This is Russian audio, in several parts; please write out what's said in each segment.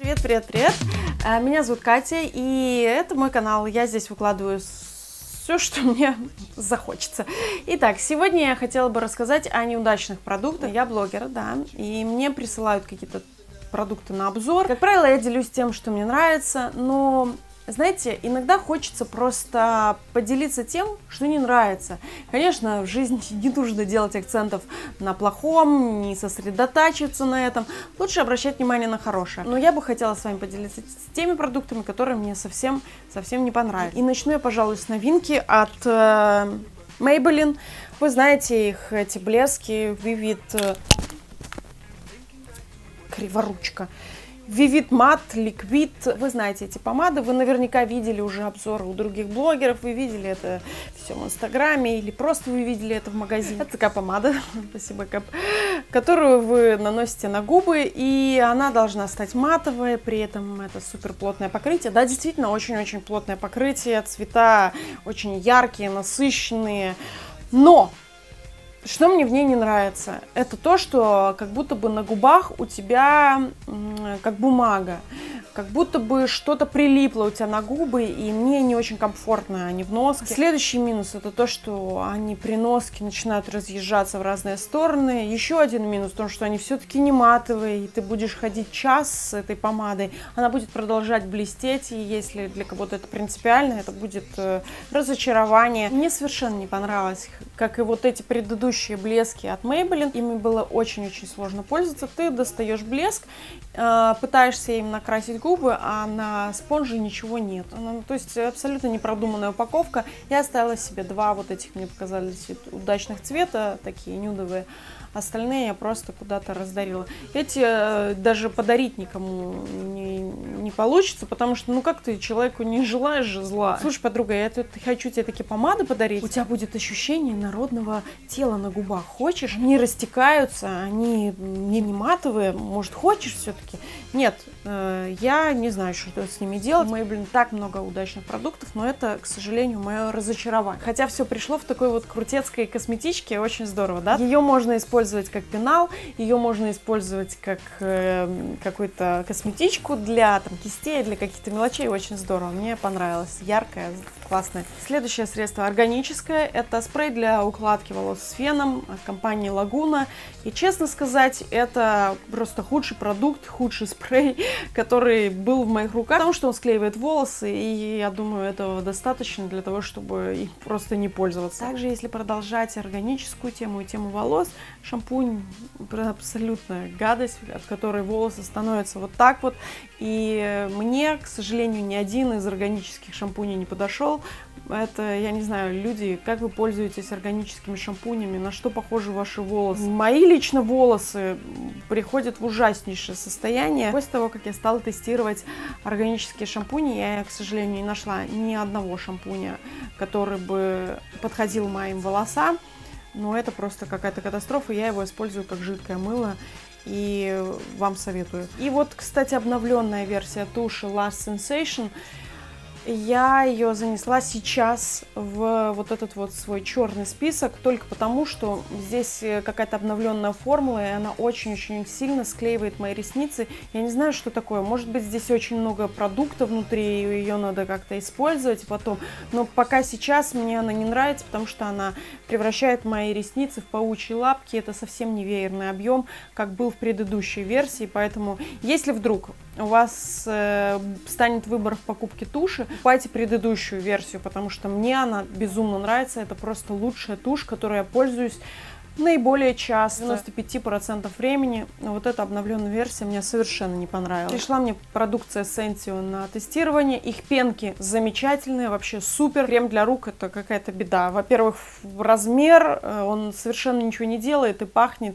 Привет, привет, привет! Меня зовут Катя, и это мой канал. Я здесь выкладываю все, что мне захочется. Итак, сегодня я хотела бы рассказать о неудачных продуктах. Я блогер, да, и мне присылают какие-то продукты на обзор. Как правило, я делюсь тем, что мне нравится, но... Знаете, иногда хочется просто поделиться тем, что не нравится. Конечно, в жизни не нужно делать акцентов на плохом, не сосредотачиваться на этом. Лучше обращать внимание на хорошее. Но я бы хотела с вами поделиться теми продуктами, которые мне совсем не понравились. И начну я, пожалуй, с новинки от Maybelline. Вы знаете их, эти блески, Vivid... Криворучка. Vivid Matte Liquid. Вы знаете эти помады, вы наверняка видели уже обзоры у других блогеров, вы видели это все в Инстаграме или просто вы видели это в магазине. Это такая помада, спасибо, Кап, которую вы наносите на губы, и она должна стать матовой, при этом это супер плотное покрытие. Да, действительно, очень-очень плотное покрытие, цвета очень яркие, насыщенные, но... Что мне в ней не нравится? Это то, что как будто бы на губах у тебя как бумага, как будто бы что-то прилипло у тебя на губы, и мне не очень комфортно они в носке. Следующий минус — это то, что они при носке начинают разъезжаться в разные стороны. Еще один минус в том, что они все-таки не матовые, и ты будешь ходить час с этой помадой, она будет продолжать блестеть, и если для кого-то это принципиально, это будет разочарование. Мне совершенно не понравилось, как и вот эти предыдущие блески от Maybelline. Ими было очень-очень сложно пользоваться. Ты достаешь блеск, пытаешься им накрасить губы, а на спонже ничего нет. То есть абсолютно непродуманная упаковка. Я оставила себе два вот этих, мне показались удачных цвета, такие нюдовые. Остальные я просто куда-то раздарила. Эти даже подарить никому не получится, потому что, ну как ты человеку не желаешь же зла. Слушай, подруга, я тут хочу тебе такие помады подарить. У тебя будет ощущение народного тела на губах. Хочешь? Они растекаются, они не матовые. Может, хочешь все-таки? Нет, я не знаю, что с ними делать. У Maybelline так много удачных продуктов, но это, к сожалению, мое разочарование. Хотя все пришло в такой вот крутецкой косметичке, очень здорово, да? Ее можно использовать как пенал, ее можно использовать как какую-то косметичку для там, кистей, для каких-то мелочей, очень здорово. Мне понравилось, яркое, классное. Следующее средство органическое, это спрей для укладки волос с феном от компании Laguna. И честно сказать, это просто худший продукт, худший спрей, который был в моих руках, потому что он склеивает волосы, и я думаю, этого достаточно для того, чтобы им просто не пользоваться. Также, если продолжать органическую тему и тему волос, шампунь абсолютная гадость, от которой волосы становятся вот так вот. И мне, к сожалению, ни один из органических шампуней не подошел. Это, я не знаю, люди, как вы пользуетесь органическими шампунями, на что похожи ваши волосы. Мои лично волосы приходят в ужаснейшее состояние. После того, как я стала тестировать органические шампуни, я, к сожалению, не нашла ни одного шампуня, который бы подходил моим волосам. Но это просто какая-то катастрофа, я его использую как жидкое мыло. И вам советую. И вот, кстати, обновленная версия туши Last Sensation. Я ее занесла сейчас в вот этот вот свой черный список только потому, что здесь какая-то обновленная формула, и она очень-очень сильно склеивает мои ресницы. Я не знаю, что такое. Может быть, здесь очень много продукта внутри, и ее надо как-то использовать потом. Но пока сейчас мне она не нравится, потому что она превращает мои ресницы в паучьи лапки. Это совсем не веерный объем, как был в предыдущей версии. Поэтому, если вдруг у вас станет выбор в покупке туши, покупайте предыдущую версию, потому что мне она безумно нравится. Это просто лучшая тушь, которой я пользуюсь наиболее часто, 95% времени. Вот эта обновленная версия мне совершенно не понравилась. Пришла мне продукция Sensio на тестирование. Их пенки замечательные, вообще супер. Крем для рук — это какая-то беда. Во-первых, размер, он совершенно ничего не делает и пахнет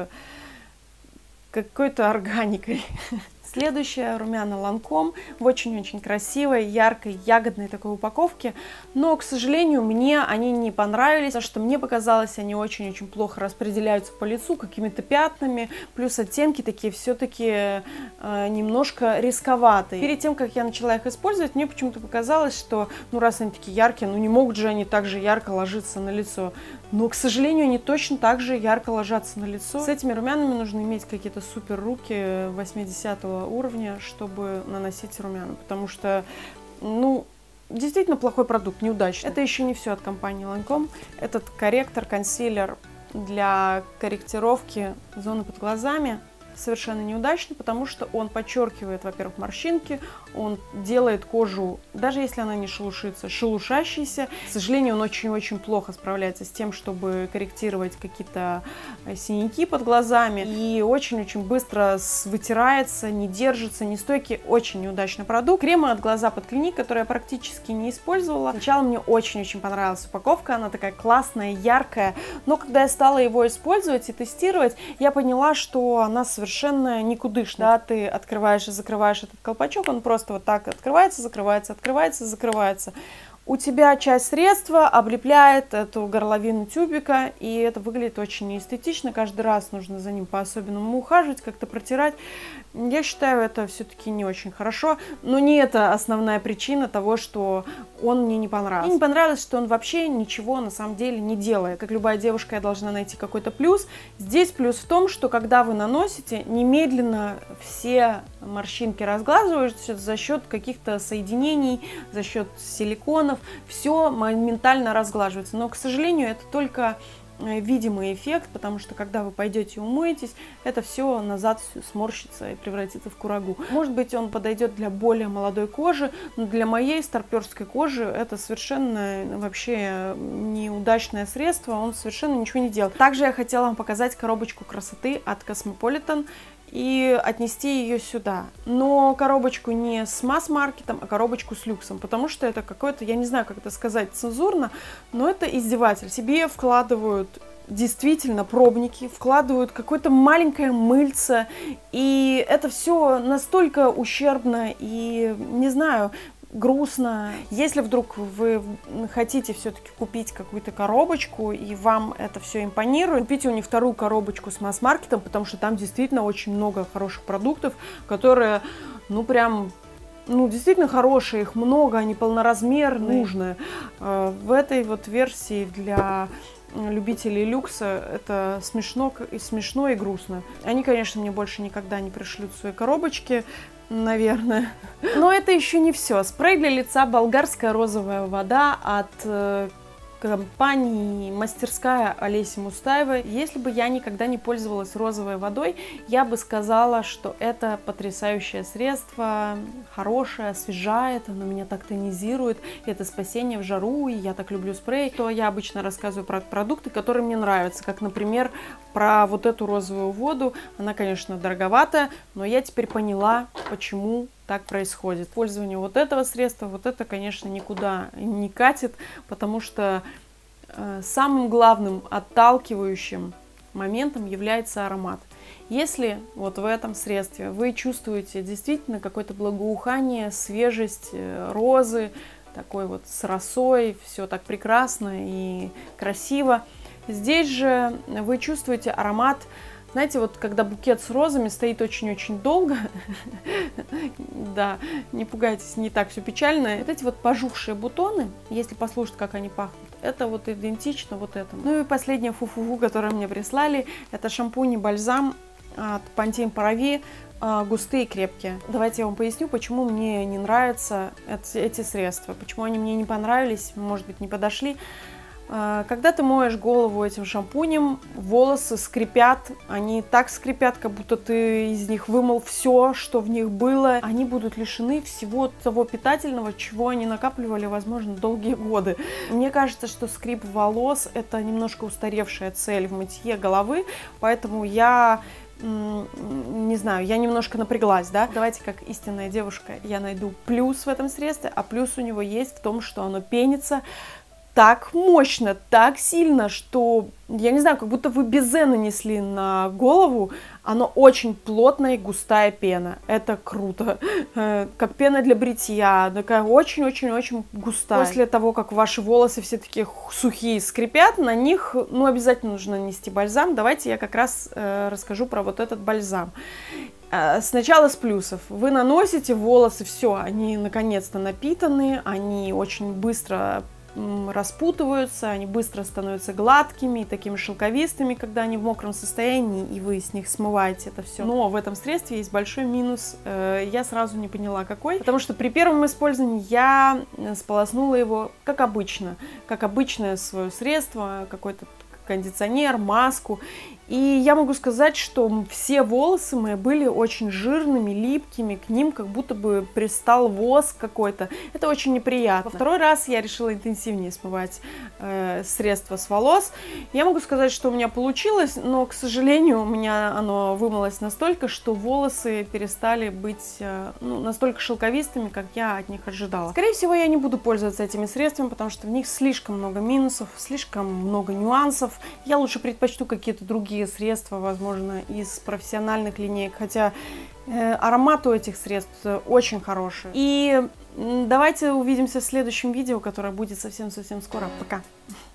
какой-то органикой. Следующая румяна Lancome в очень-очень красивой, яркой, ягодной такой упаковке. Но, к сожалению, мне они не понравились, потому что мне показалось, они очень-очень плохо распределяются по лицу, какими-то пятнами. Плюс оттенки такие все-таки немножко рисковатые. Перед тем, как я начала их использовать, мне почему-то показалось, что, ну, раз они такие яркие, ну, не могут же они так же ярко ложиться на лицо. Но, к сожалению, они точно так же ярко ложатся на лицо. С этими румянами нужно иметь какие-то супер руки 80-го высокого уровня, чтобы наносить румяна, потому что, ну, действительно плохой продукт, неудачный. Это еще не все от компании Lancome. Этот корректор, консилер для корректировки зоны под глазами совершенно неудачный, потому что он подчеркивает, во-первых, морщинки, он делает кожу, даже если она не шелушится, шелушащейся. К сожалению, он очень-очень плохо справляется с тем, чтобы корректировать какие-то синяки под глазами, и очень-очень быстро вытирается, не держится, нестойкий, очень неудачный продукт. Кремы от глаза под Клиник, который я практически не использовала. Сначала мне очень-очень понравилась упаковка, она такая классная, яркая, но когда я стала его использовать и тестировать, я поняла, что она совершенно никудышная. Да, ты открываешь и закрываешь этот колпачок, он просто вот так открывается, закрывается, открывается, закрывается. У тебя часть средства облепляет эту горловину тюбика, и это выглядит очень неэстетично. Каждый раз нужно за ним по-особенному ухаживать, как-то протирать. Я считаю, это все-таки не очень хорошо, но не это основная причина того, что он мне не понравился. Мне не понравилось, что он вообще ничего на самом деле не делает. Как любая девушка, я должна найти какой-то плюс. Здесь плюс в том, что когда вы наносите, немедленно все морщинки разглаживаются за счет каких-то соединений, за счет силиконов. Все моментально разглаживается, но, к сожалению, это только видимый эффект, потому что когда вы пойдете умоетесь, это все назад сморщится и превратится в курагу. Может быть, он подойдет для более молодой кожи, но для моей старперской кожи это совершенно вообще неудачное средство, он совершенно ничего не делает. Также я хотела вам показать коробочку красоты от Cosmopolitan и отнести ее сюда. Но коробочку не с масс-маркетом, а коробочку с люксом, потому что это какое-то, я не знаю, как это сказать цензурно, но это издеватель. Себе вкладывают действительно пробники, вкладывают какое-то маленькое мыльце, и это все настолько ущербно и, не знаю, грустно. Если вдруг вы хотите все-таки купить какую-то коробочку и вам это все импонирует, купите у них вторую коробочку с масс-маркетом, потому что там действительно очень много хороших продуктов, которые, ну, прям, ну, действительно хорошие, их много, они полноразмерные, нужные. В этой вот версии для любителей люкса это смешно и грустно. Они, конечно, мне больше никогда не пришлют свои коробочки, наверное. Но это еще не все. Спрей для лица «Болгарская розовая вода» от компании «Мастерская» Олеси Мустаевой. Если бы я никогда не пользовалась розовой водой, я бы сказала, что это потрясающее средство, хорошее, освежает, оно меня так тонизирует, это спасение в жару, и я так люблю спрей. То я обычно рассказываю про продукты, которые мне нравятся, как, например, про вот эту розовую воду. Она, конечно, дороговатая, но я теперь поняла, почему так происходит. Использование вот этого средства, вот это, конечно, никуда не катит, потому что самым главным отталкивающим моментом является аромат. Если вот в этом средстве вы чувствуете действительно какое-то благоухание, свежесть розы, такой вот с росой, все так прекрасно и красиво, здесь же вы чувствуете аромат. Знаете, вот когда букет с розами стоит очень-очень долго, да, не пугайтесь, не так все печально. Вот эти вот пожухшие бутоны, если послушать, как они пахнут, это вот идентично вот этому. Ну и последнее фу-фу-фу, которое мне прислали, это шампунь и бальзам от Pantene Paravi, густые и крепкие. Давайте я вам поясню, почему мне не нравятся эти средства, почему они мне не понравились, может быть, не подошли. Когда ты моешь голову этим шампунем, волосы скрипят, они так скрипят, как будто ты из них вымыл все, что в них было. Они будут лишены всего того питательного, чего они накапливали, возможно, долгие годы. Мне кажется, что скрип волос – это немножко устаревшая цель в мытье головы, поэтому я не знаю, я немножко напряглась, да. Давайте, как истинная девушка, я найду плюс в этом средстве, а плюс у него есть в том, что оно пенится так мощно, так сильно, что, я не знаю, как будто вы безе нанесли на голову. Оно очень плотная и густая пена. Это круто. Как пена для бритья. Такая очень-очень-очень густая. После того, как ваши волосы все такие сухие скрипят, на них, ну, обязательно нужно нанести бальзам. Давайте я как раз расскажу про вот этот бальзам. Сначала с плюсов. Вы наносите волосы, все, они наконец-то напитаны, они очень быстро распутываются, они быстро становятся гладкими и такими шелковистыми, когда они в мокром состоянии, и вы с них смываете это все. Но в этом средстве есть большой минус, я сразу не поняла какой, потому что при первом использовании я сполоснула его как обычное свое средство, какой-то кондиционер, маску. И я могу сказать, что все волосы мои были очень жирными, липкими, к ним как будто бы пристал воск какой-то. Это очень неприятно. Во второй раз я решила интенсивнее смывать средство с волос. Я могу сказать, что у меня получилось, но, к сожалению, у меня оно вымылось настолько, что волосы перестали быть настолько шелковистыми, как я от них ожидала. Скорее всего, я не буду пользоваться этими средствами, потому что в них слишком много минусов, слишком много нюансов. Я лучше предпочту какие-то другие средства, возможно, из профессиональных линеек, хотя аромат у этих средств очень хороший. И давайте увидимся в следующем видео, которое будет совсем-совсем скоро. Пока!